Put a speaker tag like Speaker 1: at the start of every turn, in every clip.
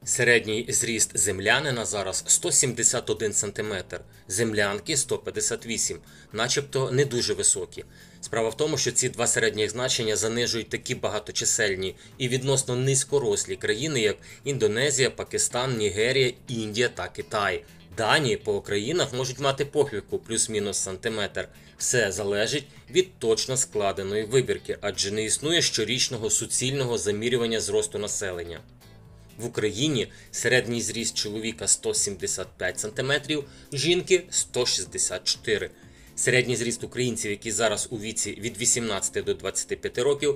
Speaker 1: Середній зріст землянина зараз 171 см, землянки 158, начебто не дуже високі. Справа в тому, що ці два середніх значення занижують такі багаточисельні і відносно низькорослі країни, як Індонезія, Пакистан, Нігерія, Індія та Китай. Дані по країнах можуть мати похибку плюс-мінус сантиметр. Все залежить від точно складеної вибірки, адже не існує щорічного суцільного замірювання зросту населення. В Україні середній зріст чоловіка 175 см, жінки 164 см. Середній зріст українців, які зараз у віці від 18 до 25 років,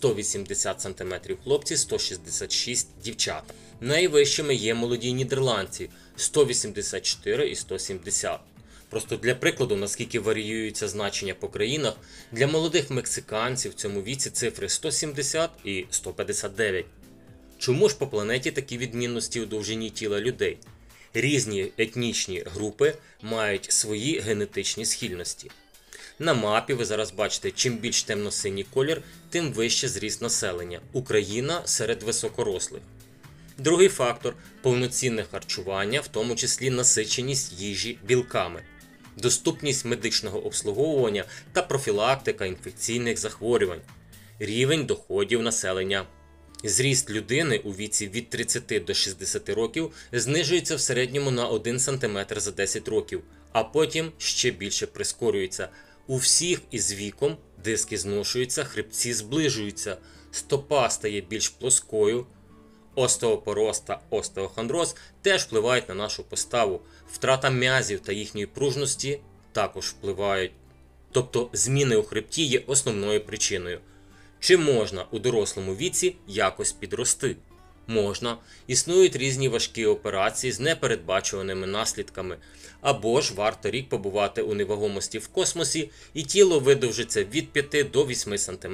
Speaker 1: 180 см хлопці, 166 дівчата. Найвищими є молоді нідерландці – 184 і 170. Просто для прикладу, наскільки варіюються значення по країнах, для молодих мексиканців в цьому віці цифри 170 і 159. Чому ж по планеті такі відмінності у довжині тіла людей? Різні етнічні групи мають свої генетичні схильності. На мапі ви зараз бачите, чим більш темно-синій колір, тим вище зріст населення. Україна серед високорослих. Другий фактор – повноцінне харчування, в тому числі насиченість їжі білками, доступність медичного обслуговування та профілактика інфекційних захворювань, рівень доходів населення. Зріст людини у віці від 30 до 60 років знижується в середньому на 1 см за 10 років, а потім ще більше прискорюється. У всіх із віком диски зношуються, хребці зближуються, стопа стає більш плоскою. Остеопороз та остеохондроз теж впливають на нашу поставу. Втрата м'язів та їхньої пружності також впливають. Тобто зміни у хребті є основною причиною. Чи можна у дорослому віці якось підрости? Можна. Існують різні важкі операції з непередбачуваними наслідками. Або ж варто рік побувати у невагомості в космосі і тіло видовжиться від 5 до 8 см.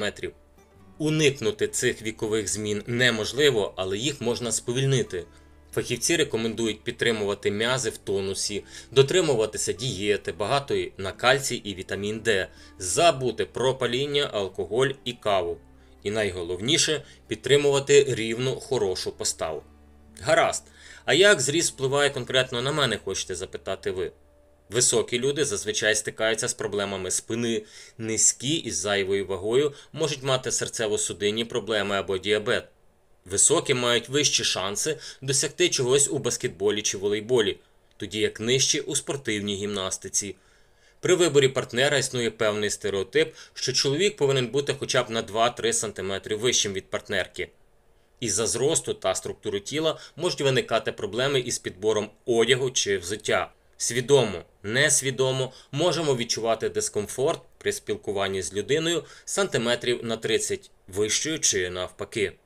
Speaker 1: Уникнути цих вікових змін неможливо, але їх можна сповільнити. Фахівці рекомендують підтримувати м'язи в тонусі, дотримуватися дієти, багатої на кальцій і вітамін Д, забути про паління, алкоголь і каву. І найголовніше – підтримувати рівну, хорошу поставу. Гаразд. А як зріст впливає конкретно на мене, хочете запитати ви? Високі люди зазвичай стикаються з проблемами спини, низькі із зайвою вагою можуть мати серцево-судинні проблеми або діабет. Високі мають вищі шанси досягти чогось у баскетболі чи волейболі, тоді як нижчі у спортивній гімнастиці. При виборі партнера існує певний стереотип, що чоловік повинен бути хоча б на 2-3 см вищим від партнерки. Із-за зросту та структури тіла можуть виникати проблеми із підбором одягу чи взуття. Свідомо, несвідомо можемо відчувати дискомфорт при спілкуванні з людиною сантиметрів на 30 вищою чи навпаки.